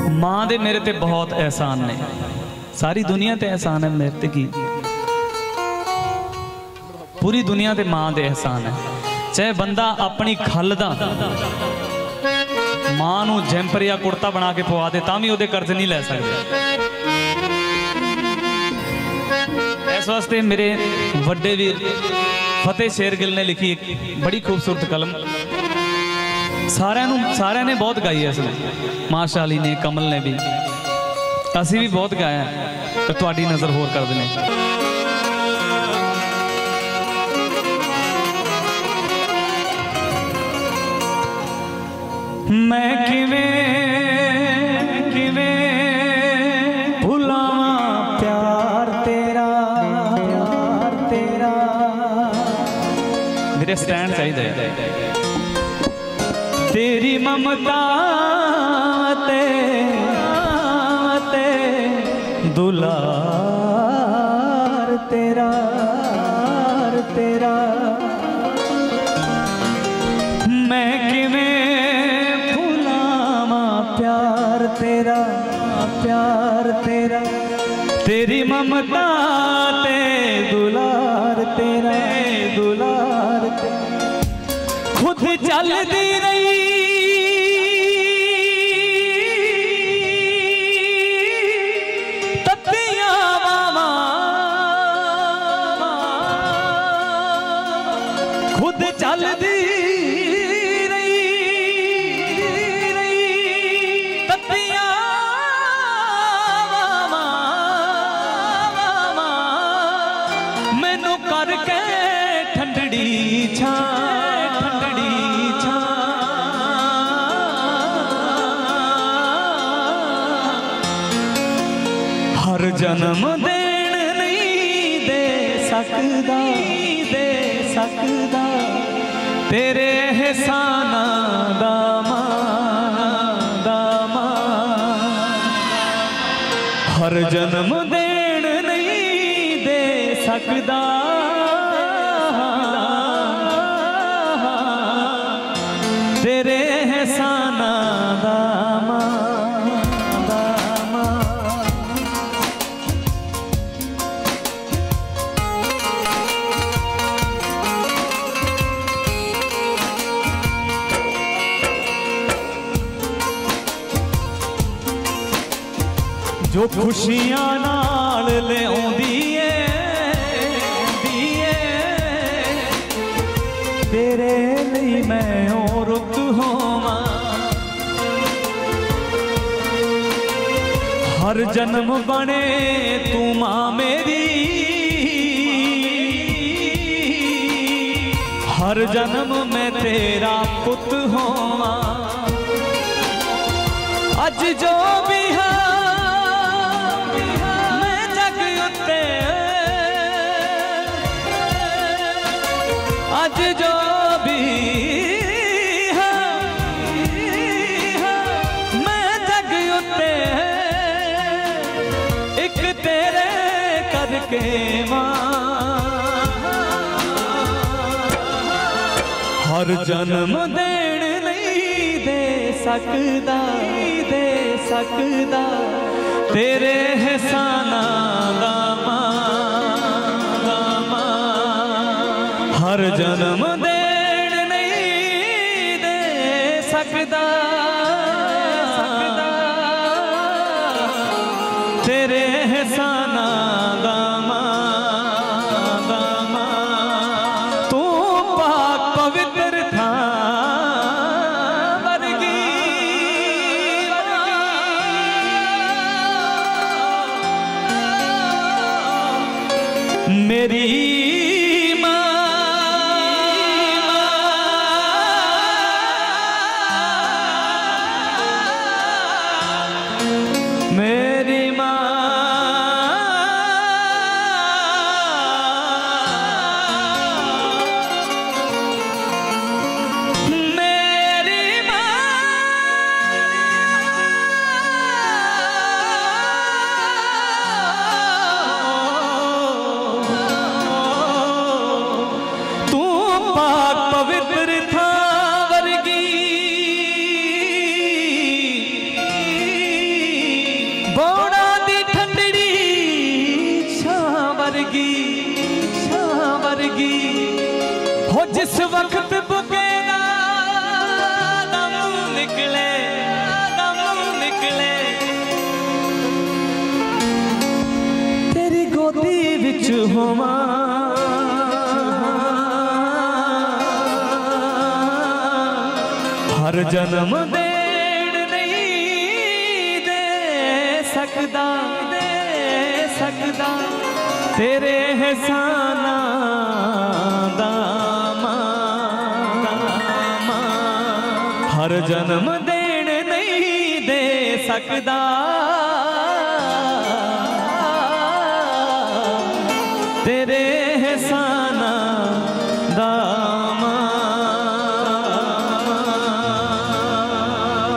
मां दे मेरे ते बहुत एहसान ने, सारी दुनिया ते एहसान है मेरे ते, की पूरी दुनिया ते मां दे एहसान है। चाहे बंदा अपनी खल दा मां नू जैंपर या कुर्ता बना के पवा दे तां भी ओदे कर्ज नहीं लै सकते। इस वास्ते मेरे वड्डे वीर फतेह शेरगिल ने लिखी एक बड़ी खूबसूरत कलम, सारे ने बहुत गाई है इसने, माशा अली ने, कमल ने भी, असी भी बहुत गाया है, तो तुहाडी नज़र होर कर देने। मैं किवें भुलावां प्यार तेरा, मेरे स्टैंड चाहिए। तेरी ममता ते दुलार तेरा, मैं किवें भुलावां प्यार तेरा, तेरी ममता ते दुलार तेरा, खुद चलदी रही तत्तियां वावां, खुद चलदी रही तत्तियां वावां, मैनू करके ठंडड़ी छां, हर जन्म देन नहीं दे सकदा, तेरे एहसानां दा मान, हर जन्म देन नहीं दे सकदा, तेरे एहसानां दा जो खुशियां नाल ले आउंदी है, तेरे लिए मैं ओ रुक होवां, हर जन्म बने तू मां मेरी, हर जन्म मैं तेरा पुत होवां, अज जो भी है आज जो भी है मैं जग उत्ते एक तेरे करके मां, हर जन्म देन नहीं दे सकदा, तेरे एहसानां दा मान, हर जन्म देन नहीं दे सकदा, तेरे एहसानां दा मान, तू पाक पवित्र था वर्गी, मेरी बौड़ा दी ठंडड़ी छां वर्गी हो जिस वक्त बुके दा दम निकले तेरी गोदी विच होवां हर जन्म देण नहीं दे सकदा तेरे एहसानां दा हर जन्म देण नहीं दे सकदा